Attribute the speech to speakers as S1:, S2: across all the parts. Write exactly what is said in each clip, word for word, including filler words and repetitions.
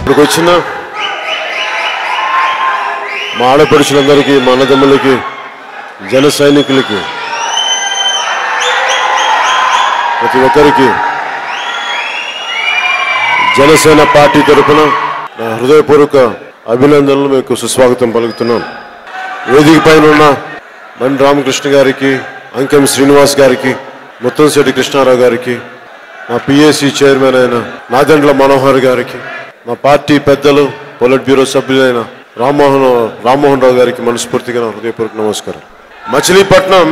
S1: ఇప్పటికి వచ్చిన మా ఆడపడుచులందరికీ, మా అన్నదమ్ములకి, జన సైనికులకి, ప్రతి ఒక్కరికి జనసేన పార్టీ తరఫున నా హృదయపూర్వక అభినందనలు మీకు సుస్వాగతం పలుకుతున్నాను. వేదిక పైన ఉన్న బండి రామకృష్ణ గారికి, అంకెం శ్రీనివాస్ గారికి, ముత్తంశెట్టి కృష్ణారావు గారికి, మా పిఏసి చైర్మన్ అయిన నాదెండ్ల మనోహర్ గారికి, మా పార్టీ పెద్దలు పొలిట్ బ్యూరో సభ్యులైన రామ్మోహన్ రామ్మోహన్ రావు గారికి మనస్ఫూర్తిగా నా హృదయపూర్వక నమస్కారం. మచిలీపట్నం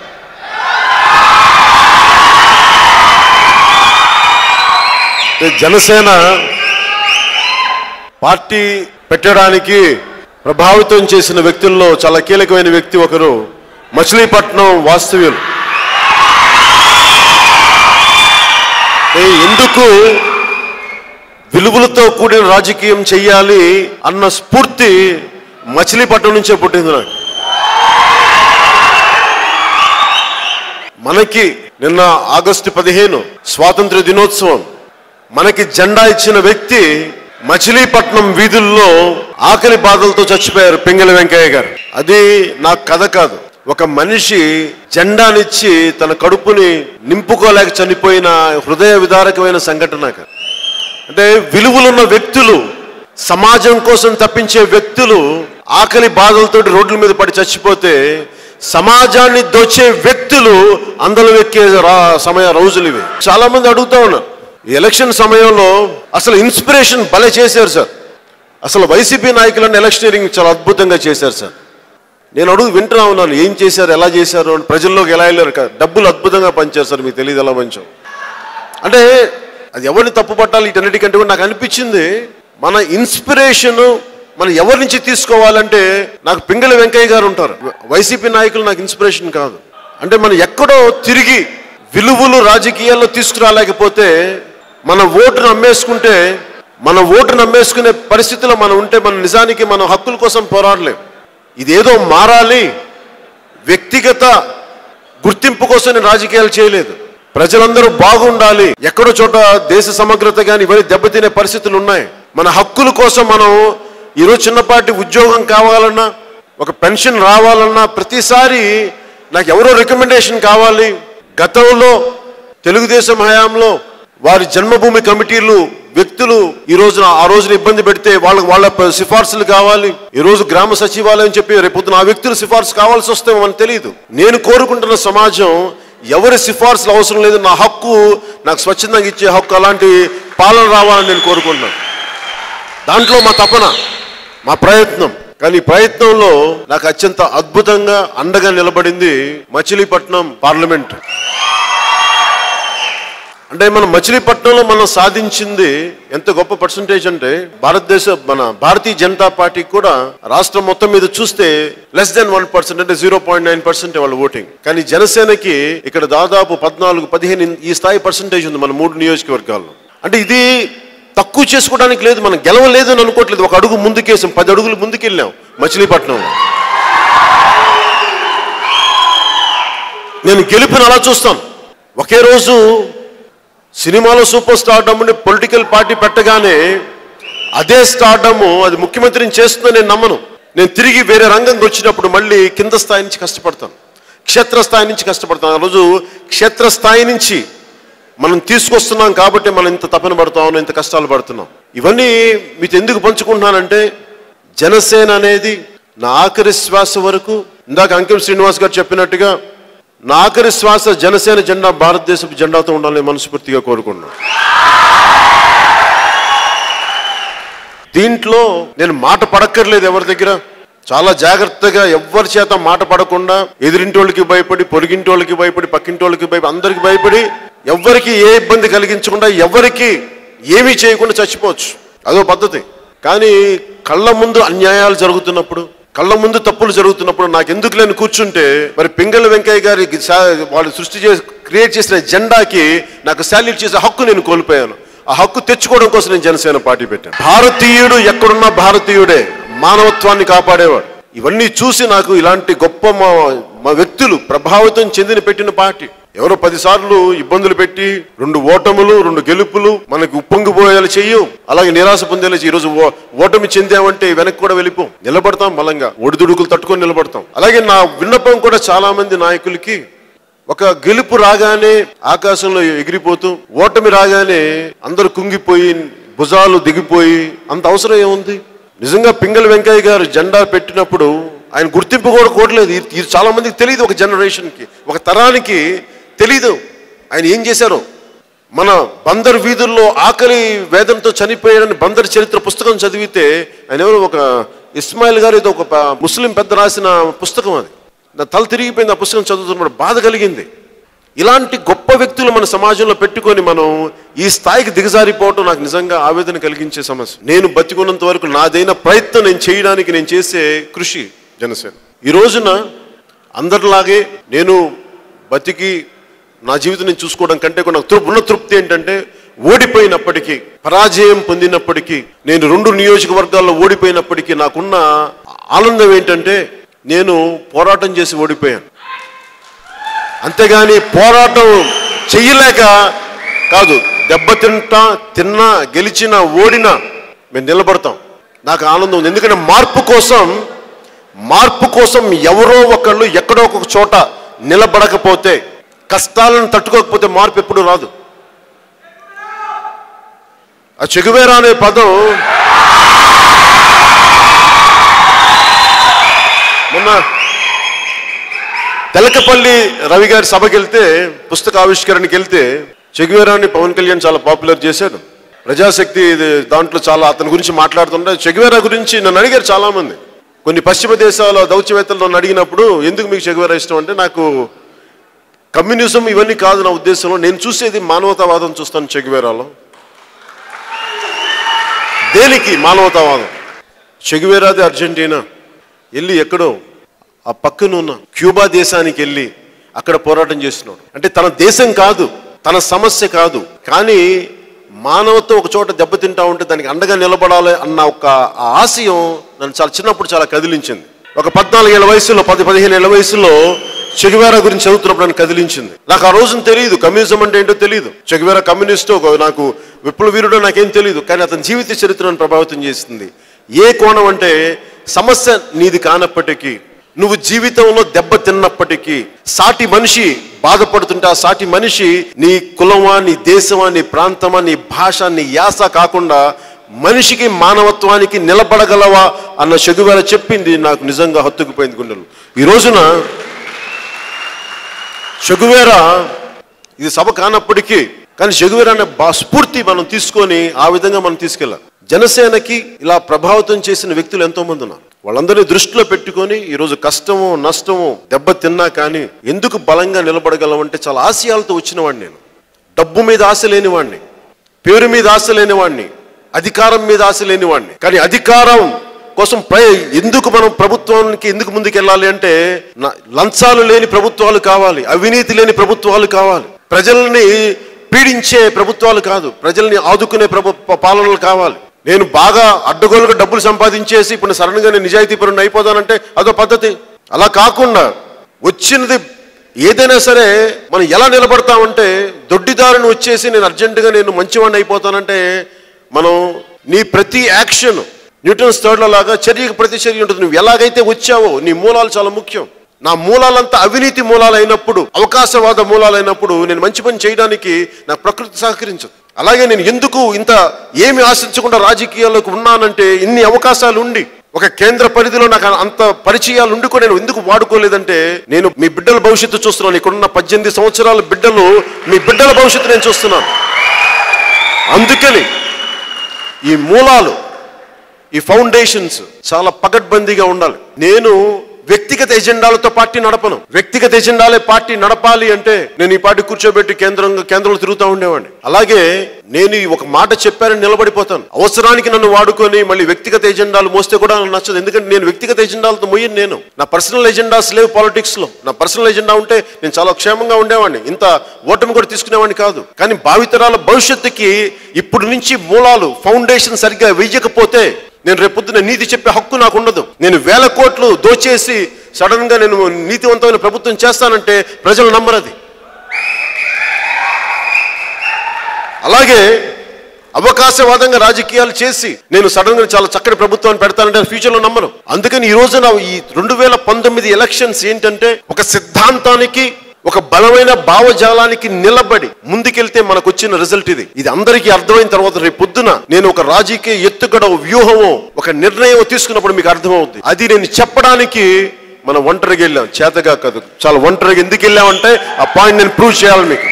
S1: జనసేన పార్టీ పెట్టడానికి ప్రభావితం చేసిన వ్యక్తుల్లో చాలా కీలకమైన వ్యక్తి ఒకరు మచిలీపట్నం వాస్తవ్యులు. ఎందుకు విలువలతో కూడిన రాజకీయం చెయ్యాలి అన్న స్ఫూర్తి మచిలీపట్నం నుంచే పుట్టింది నాకు. మనకి నిన్న ఆగస్టు పదిహేను స్వాతంత్ర దినోత్సవం, మనకి జెండా ఇచ్చిన వ్యక్తి మచిలీపట్నం వీధుల్లో ఆకలి బాధలతో చచ్చిపోయారు పింగళి వెంకయ్య గారు. అది నా కథ కాదు, ఒక మనిషి జెండానిచ్చి తన కడుపుని నింపుకోలేక చనిపోయిన హృదయ విదారకమైన సంఘటన. అంటే విలువలున్న వ్యక్తులు, సమాజం కోసం తప్పించే వ్యక్తులు ఆకలి బాధలతో రోడ్ల మీద పడి చచ్చిపోతే సమాజాన్ని దోచే వ్యక్తులు అందరూ ఎక్కే సమయ రోజులు ఇవి. చాలా మంది అడుగుతా ఉన్నారు, ఈ ఎలక్షన్ సమయంలో అసలు ఇన్స్పిరేషన్ భలే చేశారు సార్, అసలు వైసీపీ నాయకులను ఎలక్షనీరింగ్ చాలా అద్భుతంగా చేశారు సార్. నేను అడుగు వింటున్నా ఉన్నాను, ఏం చేశారు, ఎలా చేశారు, ప్రజల్లోకి ఎలా వెళ్ళారు, డబ్బులు అద్భుతంగా పంచారు సార్, మీకు తెలియదు ఎలా పంచాం. అంటే అది ఎవరిని తప్పు పట్టాలి వీటన్నిటికంటే కూడా నాకు అనిపించింది, మన ఇన్స్పిరేషను మనం ఎవరి నుంచి తీసుకోవాలంటే నాకు పింగళి వెంకయ్య గారు ఉంటారు. వైసీపీ నాయకులు నాకు ఇన్స్పిరేషన్ కాదు. అంటే మనం ఎక్కడో తిరిగి విలువలు రాజకీయాల్లో తీసుకురాలేకపోతే మన ఓటును అమ్మేసుకుంటే, మన ఓటును అమ్మేసుకునే పరిస్థితిలో మనం ఉంటే మన నిజానికి మన హక్కుల కోసం పోరాడలేం. ఇదేదో మారాలి, వ్యక్తిగత గుర్తింపు కోసం నేను రాజకీయాలు చేయలేదు. ప్రజలందరూ బాగుండాలి, ఎక్కడో చోట దేశ సమగ్రత కానీ ఇవన్నీ దెబ్బతినే పరిస్థితులు ఉన్నాయి. మన హక్కుల కోసం మనం ఈరోజు చిన్నపాటి ఉద్యోగం కావాలన్నా, ఒక పెన్షన్ రావాలన్నా ప్రతిసారి నాకు ఎవరో రికమెండేషన్ కావాలి. గతంలో తెలుగుదేశం హయాంలో వారి జన్మభూమి కమిటీలు వ్యక్తులు ఈ రోజున ఆ రోజున ఇబ్బంది పెడితే వాళ్ళకి వాళ్ళ సిఫార్సులు కావాలి. ఈ రోజు గ్రామ సచివాలయం చెప్పి రేపొద్దున ఆ వ్యక్తులు సిఫార్సు కావాల్సి వస్తే మనకు తెలియదు. నేను కోరుకుంటున్న సమాజం ఎవరి సిఫార్సులు అవసరం లేదు, నా హక్కు నాకు స్వచ్ఛందంగా ఇచ్చే హక్కు, అలాంటి పాలన రావాలని నేను కోరుకుంటున్నాను. దాంట్లో మా తపన, మా ప్రయత్నం. కానీ ఈ ప్రయత్నంలో నాకు అత్యంత అద్భుతంగా అండగా నిలబడింది మచిలీపట్నం పార్లమెంట్. అంటే మన మచిలీపట్నంలో మనం సాధించింది ఎంత గొప్ప పర్సంటేజ్ అంటే, భారతదేశ మన భారతీయ జనతా పార్టీ కూడా రాష్ట్రం మొత్తం మీద చూస్తే లెస్ దెన్ వన్ పర్సెంట్ అంటే జీరో పాయింట్ నైన్ పర్సెంట్ వాళ్ళ ఓటింగ్. కానీ జనసేనకి ఇక్కడ దాదాపు పద్నాలుగు పదిహేను ఈ స్థాయి పర్సంటేజ్ ఉంది మన మూడు నియోజకవర్గాల్లో. అంటే ఇది తక్కువ చేసుకోవడానికి లేదు, మనం గెలవలేదు అని అనుకోవట్లేదు. ఒక అడుగు ముందుకేసాం, పది అడుగులు ముందుకెళ్ళాం మచిలీపట్నంలో. నేను గెలుపుని అలా చూస్తాను. ఒకే రోజు సినిమాలో సూపర్ స్టార్డమ్ అని పొలిటికల్ పార్టీ పెట్టగానే అదే స్టార్డమ్ అది ముఖ్యమంత్రిని చేస్తుందని నేను నమ్మను. నేను తిరిగి వేరే రంగంకి వచ్చినప్పుడు మళ్ళీ కింద స్థాయి నుంచి కష్టపడతాను, క్షేత్రస్థాయి నుంచి కష్టపడతాను. ఆ రోజు క్షేత్రస్థాయి నుంచి మనం తీసుకొస్తున్నాం కాబట్టి మనం ఇంత తపన పడుతూ ఉన్నాం, ఇంత కష్టాలు పడుతున్నాం. ఇవన్నీ మీతో ఎందుకు పంచుకుంటున్నానంటే, జనసేన అనేది నా ఆఖరి శ్వాస వరకు, ఇందాక అంకెం శ్రీనివాస్ గారు చెప్పినట్టుగా నా ఆఖరి శ్వాస జనసేన జెండా భారతదేశపు జెండాతో ఉండాలని మనస్ఫూర్తిగా కోరుకుంటున్నాను. దీంట్లో నేను మాట పడక్కర్లేదు ఎవరి దగ్గర, చాలా జాగ్రత్తగా ఎవరి చేత మాట పడకుండా, ఎదురింటోళ్ళకి భయపడి, పొరిగింటోళ్ళకి భయపడి, పక్కింటోళ్ళకి భయపడి, అందరికి భయపడి, ఎవరికి ఏ ఇబ్బంది కలిగించకుండా, ఎవరికి ఏమీ చేయకుండా చచ్చిపోవచ్చు, అదో పద్ధతి. కానీ కళ్ళ ముందు అన్యాయాలు జరుగుతున్నప్పుడు, కళ్ళ ముందు తప్పులు జరుగుతున్నప్పుడు నాకు ఎందుకు లేని కూర్చుంటే, మరి పింగళి వెంకయ్య గారి వాళ్ళు సృష్టి చేసి క్రియేట్ చేసిన జెండాకి నాకు శాల్యూట్ చేసే హక్కు నేను కోల్పోయాను. ఆ హక్కు తెచ్చుకోవడం కోసం నేను జనసేన పార్టీ పెట్టాను. భారతీయుడు ఎక్కడున్నా భారతీయుడే, మానవత్వాన్ని కాపాడేవాడు. ఇవన్నీ చూసి నాకు ఇలాంటి గొప్ప మా వ్యక్తులు ప్రభావితం చెందిన పెట్టిన పార్టీ. ఎవరో పదిసార్లు ఇబ్బందులు పెట్టి రెండు ఓటములు రెండు గెలుపులు మనకు ఉప్పొంగిపోయేలా చెయ్యం, అలాగే నిరాశ పొందేలా చెయ్యి. ఈరోజు ఓటమి చెందామంటే వెనక్కి కూడా వెళ్ళిపోం, నిలబడతాం, బలంగా ఒడిదుడుకులు తట్టుకొని నిలబడతాం. అలాగే నా విన్నపం కూడా చాలా మంది నాయకులకి, ఒక గెలుపు రాగానే ఆకాశంలో ఎగిరిపోతూ, ఓటమి రాగానే అందరూ కుంగిపోయి భుజాలు దిగిపోయి అంత అవసరం ఏముంది? నిజంగా పింగళి వెంకయ్య గారు జెండా పెట్టినప్పుడు ఆయన గుర్తింపు కూడా కోరలేదు. ఇది చాలా మందికి తెలియదు, ఒక జనరేషన్కి, ఒక తరానికి తెలీదు ఆయన ఏం చేశారో. మన బందర్ వీధుల్లో ఆకలి వేదనతో చనిపోయాడని బందర్ చరిత్ర పుస్తకం చదివితే ఆయన ఎవరు, ఒక ఇస్మాయిల్ గారు ఏదో ఒక ముస్లిం పెద్ద రాసిన పుస్తకం, అది నా తల తిరిగిపోయింది. ఆ పుస్తకం చదువుతున్నప్పుడు బాధ కలిగింది. ఇలాంటి గొప్ప వ్యక్తులు మన సమాజంలో పెట్టుకొని మనం ఈ స్థాయికి దిగజారిపోవటం నాకు నిజంగా ఆవేదన కలిగించే సమస్య. నేను బతికున్నంత వరకు నాదైన ప్రయత్నం నేను చేయడానికి నేను చేసే కృషి జనసేన. ఈ రోజున అందరిలాగే నేను బతికి నా జీవితం నేను చూసుకోవడం కంటే కూడా నాకు ఉన్న తృప్తి ఏంటంటే, ఓడిపోయినప్పటికీ, పరాజయం పొందినప్పటికీ, నేను రెండు నియోజకవర్గాల్లో ఓడిపోయినప్పటికీ నాకున్న ఆనందం ఏంటంటే, నేను పోరాటం చేసి ఓడిపోయాను. అంతేగాని పోరాటం చెయ్యలేక కాదు, దెబ్బతింటా, తిన్నా, గెలిచినా, ఓడినా మేము నిలబడతాం. నాకు ఆనందం ఉంది. ఎందుకంటే మార్పు కోసం మార్పు కోసం ఎవరో ఒకళ్ళు ఎక్కడో ఒక చోట నిలబడకపోతే, కష్టాలను తట్టుకోకపోతే మార్పు ఎప్పుడు రాదు. ఆ చెగువేరా అనే పదం మొన్న తెలకపల్లి రవి గారి సభకి వెళ్తే, పుస్తక ఆవిష్కరణకి వెళ్తే, చెగువేరాని పవన్ కళ్యాణ్ చాలా పాపులర్ చేశాడు. ప్రజాశక్తి దాంట్లో చాలా అతని గురించి మాట్లాడుతుంటే, చెగువేరా గురించి నన్ను అడిగారు చాలా మంది. కొన్ని పశ్చిమ దేశాల దౌత్యవేత్తలు నన్ను అడిగినప్పుడు, ఎందుకు మీకు చెగువేరా ఇష్టం అంటే, నాకు కమ్యూనిజం ఇవన్నీ కాదు నా ఉద్దేశంలో, నేను చూసేది మానవతావాదం చూస్తాను చెగువేరాలో. దేనికి మానవతావాదం? చెగువేరాది అర్జెంటీనా వెళ్ళి ఎక్కడో ఆ పక్కన ఉన్న క్యూబా దేశానికి వెళ్ళి అక్కడ పోరాటం చేస్తున్నాడు. అంటే తన దేశం కాదు, తన సమస్య కాదు, కానీ మానవత్వం ఒక చోట దెబ్బతింటా ఉంటే దానికి అండగా నిలబడాలి అన్న ఒక ఆశయం నన్ను చాలా చిన్నప్పుడు చాలా కదిలించింది. ఒక పద్నాలుగేళ్ల వయసులో, పది పదిహేను ఏళ్ల వయసులో చెగువేరా గురించి చదువుతున్నప్పుడు నన్ను కదిలించింది. నాకు ఆ రోజున తెలియదు కమ్యూనిజం అంటే ఏంటో తెలియదు. చెగువేరా కమ్యూనిస్టు, నాకు విప్లవ వీరుడో నాకేం తెలియదు, కానీ అతని జీవిత చరిత్రను ప్రభావితం చేస్తుంది. ఏ కోణం అంటే, సమస్య నీది కానప్పటికీ, నువ్వు జీవితంలో దెబ్బ తిన్నప్పటికీ, సాటి మనిషి బాధపడుతుంటే ఆ సాటి మనిషి నీ కులమా, నీ దేశమా, నీ ప్రాంతమా, నీ భాష, నీ యాస కాకుండా మనిషికి, మానవత్వానికి నిలబడగలవా అన్న చెగువేరా చెప్పింది నాకు నిజంగా హత్తుకుపోయింది గుండెలు. ఈ రోజున చెగువేరా ఇది సభ కానప్పటికీ, కానీ చెగువేరా అనే స్ఫూర్తి మనం తీసుకొని ఆ విధంగా మనం తీసుకెళ్ళాలి. జనసేనకి ఇలా ప్రభావితం చేసిన వ్యక్తులు ఎంతో మంది ఉన్నారు. వాళ్ళందరినీ దృష్టిలో పెట్టుకొని ఈరోజు కష్టము, నష్టము, దెబ్బ తిన్నా కానీ ఎందుకు బలంగా నిలబడగలమంటే, చాలా ఆశయాలతో వచ్చిన వాడిని నేను. డబ్బు మీద ఆశ లేనివాడిని, పేరు మీద ఆశ లేనివాడిని, అధికారం మీద ఆశ లేనివాడిని. కానీ అధికారం కోసం ప్రయ ఎందుకు మనం ప్రభుత్వానికి ఎందుకు ముందుకు వెళ్ళాలి అంటే, లంచాలు లేని ప్రభుత్వాలు కావాలి, అవినీతి లేని ప్రభుత్వాలు కావాలి, ప్రజల్ని పీడించే ప్రభుత్వాలు కాదు, ప్రజల్ని ఆదుకునే ప్రభు పాలనలు కావాలి. నేను బాగా అడ్డగోలుగా డబ్బులు సంపాదించేసి ఇప్పుడు సడన్గా నేను నిజాయితీపరుని అయిపోతానంటే అదో పద్ధతి. అలా కాకుండా వచ్చినది ఏదైనా సరే మనం ఎలా నిలబడతామంటే, దొడ్డిదారుని వచ్చేసి నేను అర్జెంటుగా నేను మంచివాడిని అయిపోతానంటే, మనం నీ ప్రతి యాక్షన్ న్యూటన్స్ థర్డ్ లాగా చర్యకు ప్రతి చర్య ఉంటుంది. నువ్వు ఎలాగైతే వచ్చావో నీ మూలాలు చాలా ముఖ్యం. నా మూలాలంతా అవినీతి మూలాలు అయినప్పుడు, అవకాశవాద మూలాలు అయినప్పుడు నేను మంచి పని చేయడానికి నాకు ప్రకృతి సహకరించదు. అలాగే నేను ఎందుకు ఇంత ఏమి ఆశించకుండా రాజకీయాల్లోకి ఉన్నానంటే, ఇన్ని అవకాశాలు ఉండి ఒక కేంద్ర పరిధిలో నాకు అంత పరిచయాలు ఉండి కూడా నేను ఎందుకు వాడుకోలేదంటే, నేను మీ బిడ్డల భవిష్యత్తు చూస్తున్నాను. ఇక్కడున్న పద్దెనిమిది సంవత్సరాల బిడ్డలు, మీ బిడ్డల భవిష్యత్తు నేను చూస్తున్నాను. అందుకని ఈ మూలాలు, ఈ ఫౌండేషన్స్ చాలా పకడ్బందీగా ఉండాలి. నేను వ్యక్తిగత ఎజెండాలతో పార్టీ నడపను. వ్యక్తిగత ఎజెండాలే పార్టీ నడపాలి అంటే నేను ఈ పార్టీ కూర్చోబెట్టి కేంద్రంగా కేంద్రంలో తిరుగుతూ ఉండేవాడిని. అలాగే నేను ఒక మాట చెప్పానని నిలబడిపోతాను. అవసరానికి నన్ను వాడుకొని మళ్ళీ వ్యక్తిగత ఎజెండాలు మోస్తే కూడా నాకు నచ్చదు. ఎందుకంటే నేను వ్యక్తిగత ఎజెండాలతో మోయను. నేను నా పర్సనల్ ఎజెండాస్ లేవు పాలిటిక్స్ లో. నా పర్సనల్ ఎజెండా ఉంటే నేను చాలా క్షేమంగా ఉండేవాడిని, ఇంత ఓటమి కూడా తీసుకునేవాడిని కాదు. కానీ భావితరాల భవిష్యత్తుకి ఇప్పుడు నుంచి మూలాలు, ఫౌండేషన్ సరిగ్గా వెయ్యకపోతే నేను రేపొద్దున నీతి చెప్పే హక్కు నాకు ఉండదు. నేను వేల కోట్లు దోచేసి సడన్ గా నేను నీతివంతమైన ప్రభుత్వం చేస్తానంటే ప్రజలు నమ్మరది. అలాగే అవకాశవాదంగా రాజకీయాలు చేసి నేను సడన్ గా చాలా చక్కటి ప్రభుత్వాన్ని పెడతానంటే ఫ్యూచర్ లో నమ్మను. అందుకని ఈ రోజున ఈ రెండు వేల పంతొమ్మిది ఎలక్షన్స్ ఏంటంటే ఒక సిద్ధాంతానికి, ఒక బలమైన భావజాలానికి నిలబడి ముందుకెళ్తే మనకు వచ్చిన రిజల్ట్ ఇది. ఇది అందరికీ అర్థమైన తర్వాత రేపు పొద్దున నేను ఒక రాజకీయ ఎత్తుగడ వ్యూహమో ఒక నిర్ణయం తీసుకున్నప్పుడు మీకు అర్థమవుతుంది. అది నేను చెప్పడానికి మనం ఒంటరిగా వెళ్ళాం, చేతగా కాదు, చాలా ఒంటరిగా ఎందుకు వెళ్ళామంటే ఆ పాయింట్ నేను ప్రూవ్ చేయాలి. మీకు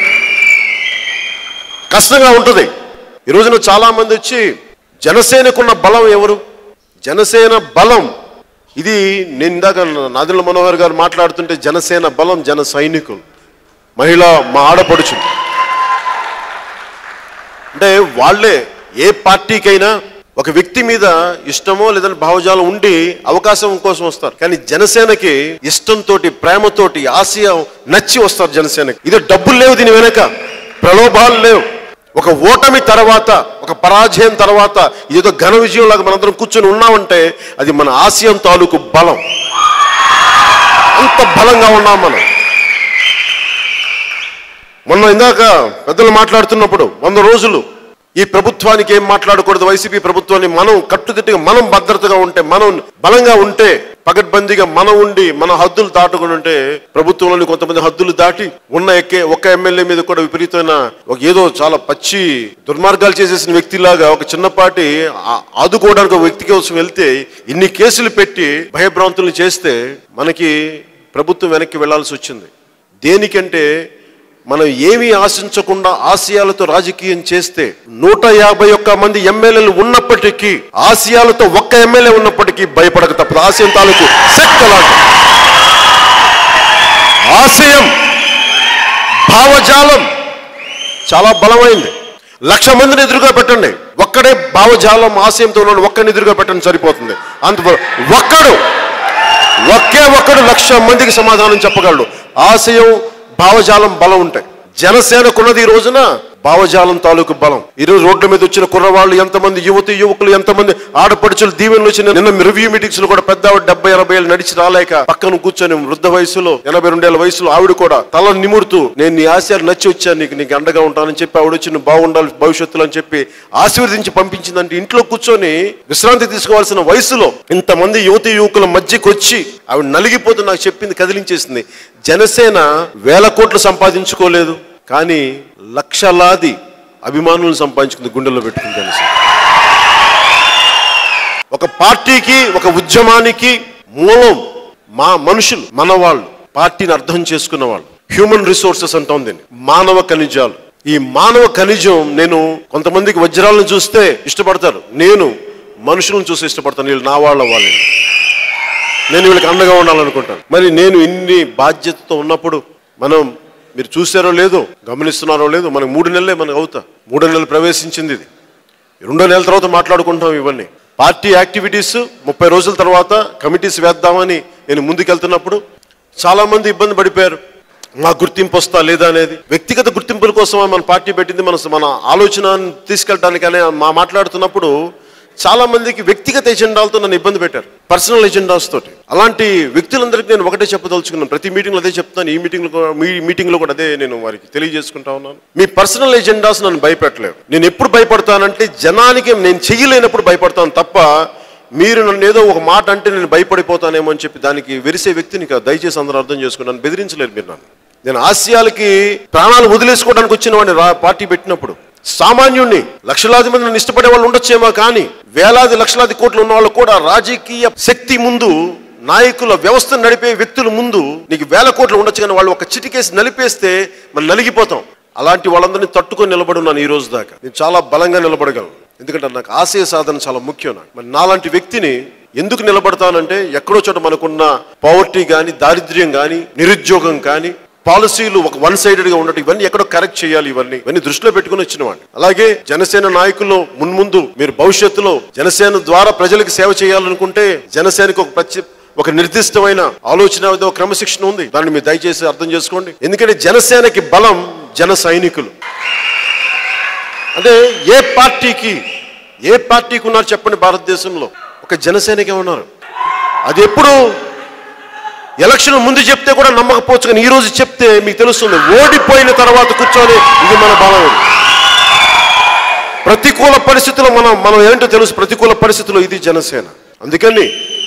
S1: కష్టంగా ఉంటుంది. ఈ రోజున చాలా మంది వచ్చి జనసేనకున్న బలం ఎవరు, జనసేన బలం ఇది. నేను ఇందాక నాదెండ్ల మనోహర్ గారు మాట్లాడుతుంటే జనసేన బలం జన సైనికులు, మహిళ, మా ఆడపడుచులు. అంటే వాళ్ళే ఏ పార్టీకైనా ఒక వ్యక్తి మీద ఇష్టమో లేదని భావజాలం ఉండి అవకాశం కోసం వస్తారు. కానీ జనసేనకి ఇష్టంతో, ప్రేమతోటి, ఆశయం నచ్చి వస్తారు జనసేనకి. ఇది డబ్బులు లేవు, దీని వెనక ప్రలోభాలు లేవు. ఒక ఓటమి తర్వాత, ఒక పరాజయం తర్వాత ఏదో ఘన విజయం లాగా మనందరం కూర్చొని ఉన్నామంటే అది మన ఆశయం తాలూకు బలం. అంత బలంగా ఉన్నాం మనం. మొన్న ఇందాక పెద్దలు మాట్లాడుతున్నప్పుడు వంద రోజులు ఈ ప్రభుత్వానికి ఏం మాట్లాడకూడదు, వైసీపీ ప్రభుత్వాన్ని మనం కట్టుదిట్టుగా, మనం భద్రతగా ఉంటే, మనం బలంగా ఉంటే, పగడ్బందీగా మనం ఉండి మన హద్దులు దాటుకుని ఉంటే, ప్రభుత్వంలోని కొంతమంది హద్దులు దాటి ఉన్న ఎక్కే ఒక్క ఎమ్మెల్యే మీద కూడా విపరీతమైన ఒక ఏదో చాలా పచ్చి దుర్మార్గాలు చేసేసిన వ్యక్తిలాగా ఒక చిన్నపాటి ఆదుకోవడానికి ఒక వ్యక్తి కోసం వెళ్తే ఇన్ని కేసులు పెట్టి భయభ్రాంతులు చేస్తే మనకి ప్రభుత్వం వెనక్కి వెళ్లాల్సి వచ్చింది. దేనికంటే మనం ఏమీ ఆశించకుండా ఆశయాలతో రాజకీయం చేస్తే నూట యాభై ఒక్క మంది ఎమ్మెల్యేలు ఉన్నప్పటికీ, ఆశయాలతో ఒక్క ఎమ్మెల్యే ఉన్నప్పటికీ భయపడక తప్పదు. ఆశయం తాలూకు శక్తి అలాంటి ఆశయం, భావజాలం చాలా బలమైంది. లక్ష మందిని ఎదురుగా పెట్టండి, ఒక్కడే భావజాలం ఆశయంతో ఉన్నాడు, ఒక్కడిని ఎదురుగా పెట్టండి సరిపోతుంది. అంత ఒక్కడు ఒకే ఒక్కడు లక్ష మందికి సమాధానం చెప్పగలడు. ఆశయం, భావజాలం బలం ఉంటాయి. జనసేనకున్నది ఈ రోజున భావజాలం తాలూకు బలం. ఈరోజు రోడ్ల మీద వచ్చిన కుర్రవాళ్ళు ఎంతమంది, యువతి యువకులు ఎంతమంది, ఆడపడుచులు దీవెనలు వచ్చిన నిన్న రివ్యూ మీటింగ్స్ లో కూడా పెద్ద ఆవిడ డెబ్బై ఎనభై ఏళ్ళు నడిచి రాలేక పక్కన కూర్చొని వృద్ధ వయసులో ఎనభై రెండేళ్ల వయసులో ఆవిడ కూడా తల నిమురుతూ నేను నీ ఆశయాలు నచ్చి వచ్చాను, నీకు నీకు అండగా ఉంటానని చెప్పి ఆవిడ వచ్చి నువ్వు బాగుండాలి భవిష్యత్తులో అని చెప్పి ఆశీర్వదించి పంపించిందంటే ఇంట్లో కూర్చొని విశ్రాంతి తీసుకోవాల్సిన వయసులో ఇంతమంది యువతి యువకుల మధ్యకి వచ్చి ఆవిడ నలిగిపోతూ నాకు చెప్పింది, కదిలించేసింది. జనసేన వేల కోట్లు సంపాదించుకోలేదు, కానీ లక్షలాది అభిమానులను సంపాదించుకుంది, గుండెల్లో పెట్టుకుంది జనసేన. ఒక పార్టీకి, ఒక ఉద్యమానికి మూలం మా మనుషులు, మన వాళ్ళు, పార్టీని అర్థం చేసుకున్న వాళ్ళు. హ్యూమన్ రిసోర్సెస్ అంటాం దీన్ని, మానవ ఖనిజాలు. ఈ మానవ ఖనిజం, నేను కొంతమందికి వజ్రాలను చూస్తే ఇష్టపడతారు, నేను మనుషులను చూసి ఇష్టపడతాను. వీళ్ళు నా వాళ్ళ వాళ్ళు, నేను వీళ్ళకి అండగా ఉండాలనుకుంటాను. మరి నేను ఇన్ని బాధ్యతతో ఉన్నప్పుడు మనం, మీరు చూసారో లేదో, గమనిస్తున్నారో లేదో, మనకు మూడు నెలలే మనకు అవుతా, మూడో నెలలు ప్రవేశించింది. ఇది రెండో నెలల తర్వాత మాట్లాడుకుంటాం ఇవన్నీ. పార్టీ యాక్టివిటీస్ ముప్పై రోజుల తర్వాత కమిటీస్ వేద్దామని నేను ముందుకెళ్తున్నప్పుడు చాలా మంది ఇబ్బంది పడిపోయారు. మా గుర్తింపు వస్తా లేదా అనేది. వ్యక్తిగత గుర్తింపుల కోసం మన పార్టీ పెట్టింది, మన మన ఆలోచన తీసుకెళ్ళడానికి అనే మా మాట్లాడుతున్నప్పుడు చాలా మందికి వ్యక్తిగత ఎజెండాలతో నన్ను ఇబ్బంది పెట్టారు, పర్సనల్ ఎజెండాస్ తోటి. అలాంటి వ్యక్తులందరికీ నేను ఒకటే చెప్పదలుచుకున్నాను, ప్రతి మీటింగ్లో అదే చెప్తాను, ఈ మీటింగ్లో మీ మీటింగ్లో కూడా అదే నేను వారికి తెలియజేసుకుంటా ఉన్నాను. మీ పర్సనల్ ఎజెండాస్ నన్ను భయపెట్టలేవు. నేను ఎప్పుడు భయపడతానంటే జనానికి నేను చెయ్యలేనప్పుడు భయపడతాను తప్ప, మీరు నన్ను ఏదో ఒక మాట అంటే నేను భయపడిపోతానేమో అని చెప్పి దానికి వెరిసే వ్యక్తిని కాదు. దయచేసి అందరూ అర్థం చేసుకున్నాను, బెదిరించలేరు మీరు నన్ను. నేను ఆశయాలకి ప్రాణాలు వదిలేసుకోవడానికి వచ్చిన వాడిని పార్టీ పెట్టినప్పుడు. సామాన్యుణ్ణి, లక్షలాది మంది నన్ను ఇష్టపడే వాళ్ళు ఉండొచ్చేమో, కానీ వేలాది లక్షలాది కోట్లు ఉన్న వాళ్ళు కూడా రాజకీయ శక్తి ముందు, నాయకుల వ్యవస్థను నడిపే వ్యక్తుల ముందు నీకు వేల కోట్లు ఉండొచ్చు, కానీ వాళ్ళు ఒక చిటికేసి నలిపేస్తే మనం నలిగిపోతాం. అలాంటి వాళ్ళందరినీ తట్టుకొని నిలబడున్నాను ఈ రోజు దాకా. నేను చాలా బలంగా నిలబడగలను, ఎందుకంటే నాకు ఆశయ సాధన చాలా ముఖ్యం. నాకు మరి నాలాంటి వ్యక్తిని ఎందుకు నిలబడతానంటే, ఎక్కడో చోట మనకున్న పవర్టీ కానీ, దారిద్ర్యం కానీ, నిరుద్యోగం కానీ, పాలసీలు ఒక వన్ సైడెడ్ గా ఉండటం, ఇవన్నీ ఎక్కడో కరెక్ట్ చేయాలి. ఇవన్నీ ఇవన్నీ దృష్టిలో పెట్టుకుని వచ్చిన వాడిని. అలాగే జనసేన నాయకులు మున్ముందు మీరు భవిష్యత్తులో జనసేన ద్వారా ప్రజలకు సేవ చేయాలనుకుంటే, జనసేనకు ఒక ప్రత్యేక ఒక నిర్దిష్టమైన ఆలోచన, క్రమశిక్షణ ఉంది. దాన్ని మీరు దయచేసి అర్థం చేసుకోండి. ఎందుకంటే జనసేనకి బలం జన సైనికులు. అంటే ఏ పార్టీకి ఏ పార్టీకి ఉన్నారు చెప్పండి భారతదేశంలో? ఒక జనసేనకే ఉన్నారు. అది ఎప్పుడు ఎలక్షన్ ముందు చెప్తే కూడా నమ్మకపోవచ్చు, కానీ ఈ రోజు చెప్తే మీకు తెలుస్తుంది. ఓడిపోయిన తర్వాత కూర్చొని ఇది మన బలం. ప్రతికూల పరిస్థితుల్లో మనం మనం ఏంటో తెలుసు, ప్రతికూల పరిస్థితుల్లో ఇది జనసేన. అందుకని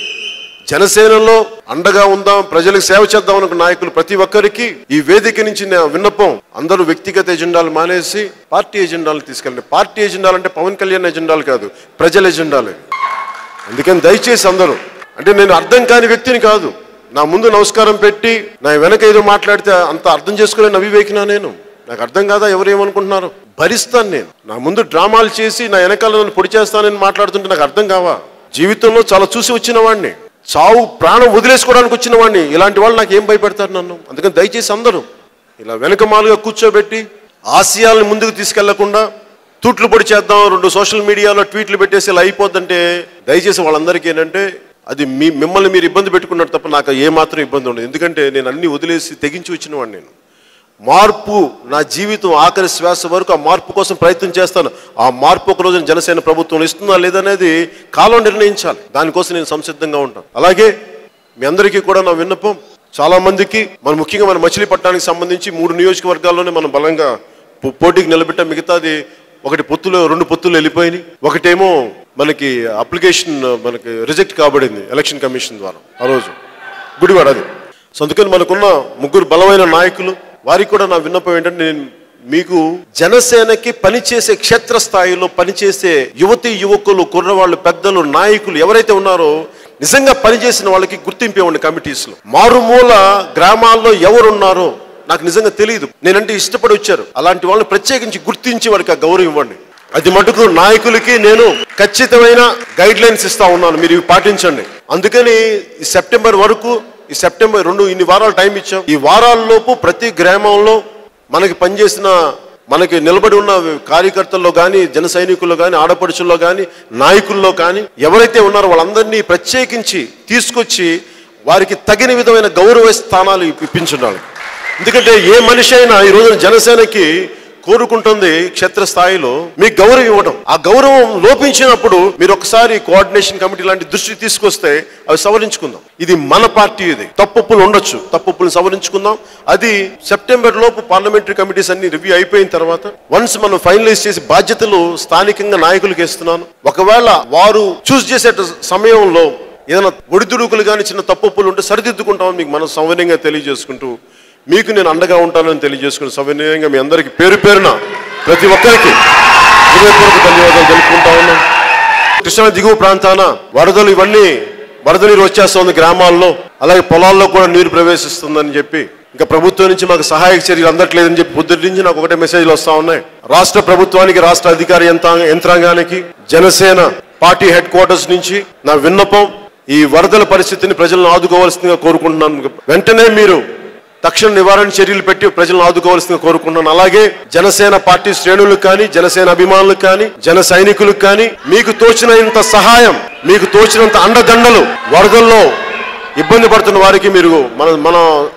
S1: జనసేనలో అండగా ఉందాం, ప్రజలకు సేవ చేద్దాం అనుకున్న నాయకులు ప్రతి ఒక్కరికి ఈ వేదిక నుంచి నా విన్నపం, అందరూ వ్యక్తిగత ఎజెండాలు మానేసి పార్టీ ఎజెండాలు తీసుకెళ్ళండి. పార్టీ ఎజెండాలు అంటే పవన్ కళ్యాణ్ ఎజెండాలు కాదు, ప్రజల ఎజెండాలు. అందుకని దయచేసి అందరూ, అంటే నేను అర్థం కాని వ్యక్తిని కాదు, నా ముందు నమస్కారం పెట్టి నా వెనక ఏదో మాట్లాడితే అంత అర్థం చేసుకునే నవివేకినా నేను, నాకు అర్థం కాదా ఎవరేమనుకుంటున్నారు, భరిస్తాను నేను. నా ముందు డ్రామాలు చేసి నా వెనకాల నన్ను పొడి చేస్తానని మాట్లాడుతుంటే నాకు అర్థం కావా? జీవితంలో చాలా చూసి వచ్చిన వాడిని, చావు ప్రాణం వదిలేసుకోవడానికి వచ్చిన వాడిని, ఇలాంటి వాళ్ళు నాకు ఏం భయపెడతారు నన్ను? అందుకని దయచేసి అందరూ ఇలా వెనకమాలుగా కూర్చోబెట్టి ఆశయాలను ముందుకు తీసుకెళ్లకుండా తూట్లు పొడి చేద్దాం, రెండు సోషల్ మీడియాలో ట్వీట్లు పెట్టేసి ఇలా అయిపోద్దంటే దయచేసి వాళ్ళందరికీ ఏంటంటే అది మీ మిమ్మల్ని మీరు ఇబ్బంది పెట్టుకున్నట్టు తప్ప నాకు ఏమాత్రం ఇబ్బంది ఉండదు. ఎందుకంటే నేను అన్ని వదిలేసి తెగించి వచ్చిన వాడిని. నేను మార్పు, నా జీవితం ఆఖరి శ్వాస వరకు ఆ మార్పు కోసం ప్రయత్నం చేస్తాను. ఆ మార్పు ఒక రోజున జనసేన ప్రభుత్వం ఇస్తుందా లేదనేది కాలం నిర్ణయించాలి, దానికోసం నేను సంసిద్ధంగా ఉంటాను. అలాగే మీ అందరికీ కూడా నా విన్నపం, చాలా మందికి మన ముఖ్యంగా మన మచిలీపట్నానికి సంబంధించి మూడు నియోజకవర్గాల్లోనే మనం బలంగా పోటీకి నిలబెట్టాం. మిగతాది ఒకటి పొత్తులు, రెండు పొత్తులు వెళ్ళిపోయినాయి, ఒకటేమో మనకి అప్లికేషన్ మనకి రిజెక్ట్ కాబడింది ఎలక్షన్ కమిషన్ ద్వారా ఆ రోజు గుడివాడ. అది సో అందుకని మనకున్న ముగ్గురు బలమైన నాయకులు, వారికి కూడా నా విన్నపం ఏంటంటే, నేను మీకు జనసేనకి పనిచేసే క్షేత్రస్థాయిలో పనిచేసే యువతి యువకులు, కుర్రవాళ్ళు, పెద్దలు, నాయకులు ఎవరైతే ఉన్నారో నిజంగా పనిచేసిన వాళ్ళకి గుర్తింపు ఇవ్వండి. కమిటీస్లో మారుమూల గ్రామాల్లో ఎవరున్నారో నాకు నిజంగా తెలియదు, నేనంటే ఇష్టపడి వచ్చారు, అలాంటి వాళ్ళని ప్రత్యేకించి గుర్తించి వారికి ఆ గౌరవం ఇవ్వండి. అది మటుకు నాయకులకి నేను ఖచ్చితమైన గైడ్ లైన్స్ ఇస్తా ఉన్నాను, మీరు ఇవి పాటించండి. అందుకని ఈ సెప్టెంబర్ వరకు, ఈ సెప్టెంబర్ రెండు ఇన్ని వారాలు టైం ఇచ్చాం. ఈ వారాల్లోపు ప్రతి గ్రామంలో మనకి పనిచేసిన, మనకి నిలబడి ఉన్న కార్యకర్తల్లో కానీ, జన సైనికుల్లో కానీ, ఆడపడుచుల్లో కానీ, నాయకుల్లో కానీ ఎవరైతే ఉన్నారో వాళ్ళందరినీ ప్రత్యేకించి తీసుకొచ్చి వారికి తగిన విధమైన గౌరవ స్థానాలు ఇప్పించాలి. ఎందుకంటే ఏ మనిషి అయినా ఈ రోజున జనసేనకి కోరుకుంటుంది క్షేత్రస్థాయిలో మీకు గౌరవం ఇవ్వడం. ఆ గౌరవం లోపించినప్పుడు మీరు ఒకసారి కోఆర్డినేషన్ కమిటీ లాంటి దృష్టి తీసుకొస్తే అవి సవరించుకుందాం. ఇది మన పార్టీ, ఇది తప్పులు ఉండొచ్చు, తప్పులు సవరించుకుందాం. అది సెప్టెంబర్ లోపు పార్లమెంటరీ కమిటీస్ అన్ని రివ్యూ అయిపోయిన తర్వాత వన్స్ మనం ఫైనలైజ్ చేసి బాధ్యతలు స్థానికంగా నాయకులకు ఇస్తున్నాను. ఒకవేళ వారు చూస్ చేసే సమయంలో ఏదైనా ఒడిదుడుకులు కానీ చిన్న తప్పులు ఉంటే సరిదిద్దుకుంటామని మీకు మనం సౌకర్యంగా తెలియజేసుకుంటూ, మీకు నేను అండగా ఉంటానని తెలియజేసుకుని సవినయంగా మీ అందరికీ పేరు పేరున ప్రతి ఒక్కరికి హృదయపూర్వక ధన్యవాదాలు తెలుపుకుంటా ఉన్నాం. కృష్ణా దిగువ ప్రాంతాన వరదలు, ఇవన్నీ వరద నీరు వచ్చేస్తుంది గ్రామాల్లో, అలాగే పొలాల్లో కూడా నీరు ప్రవేశిస్తుందని చెప్పి ఇంకా ప్రభుత్వం నుంచి మాకు సహాయక చర్యలు అందట్లేదని చెప్పి పొద్దుటి నుంచి నాకు ఒకటే మెసేజ్లు వస్తూ ఉన్నాయి. రాష్ట్ర ప్రభుత్వానికి, రాష్ట్ర అధికార యంత్రాంగానికి, జనసేన పార్టీ హెడ్ క్వార్టర్స్ నుంచి నా విన్నపం, ఈ వరదల పరిస్థితిని ప్రజలను ఆదుకోవాల్సిందిగా కోరుకుంటున్నాను. వెంటనే మీరు తక్షణ నివారణ చర్యలు పెట్టి ప్రజలను ఆదుకోవాల్సిందిగా కోరుకుంటున్నాను. అలాగే జనసేన పార్టీ శ్రేణులకు కానీ, జనసేన అభిమానులకు కానీ, జన సైనికులకు కానీ మీకు తోచినంత సహాయం, మీకు తోచినంత అండదండలు వరదల్లో ఇబ్బంది పడుతున్న వారికి మీరు మన మన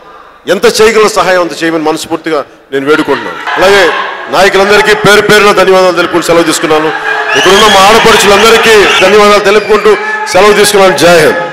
S1: ఎంత చేయగల సహాయం అంత చేయమని మనస్ఫూర్తిగా నేను వేడుకుంటున్నాను. అలాగే నాయకులందరికీ పేరు పేరున ధన్యవాదాలు తెలుపుకుంటూ సెలవు తీసుకున్నాను. ఇక్కడున్న మా ఆడపడుచులందరికీ ధన్యవాదాలు తెలుపుకుంటూ సెలవు తీసుకున్నాను. జై హింద్.